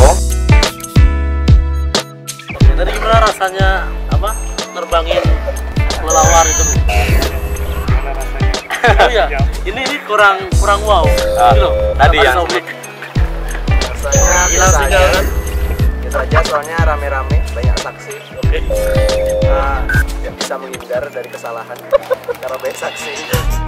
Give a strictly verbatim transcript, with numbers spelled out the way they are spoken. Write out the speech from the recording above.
dong. Oke, tadi gimana rasanya apa nerbangin kelelawar itu? Gimana rasanya? Oh iya, ini ini kurang kurang wow. Ah, Gitu loh, tadi kata yang- Sobek. Rasanya Hilang biasa sinyal aja. kan? Biasa aja, soalnya rame-rame, banyak saksi. Oke. Nah, ya bisa menghindar dari kesalahan karena banyak saksi.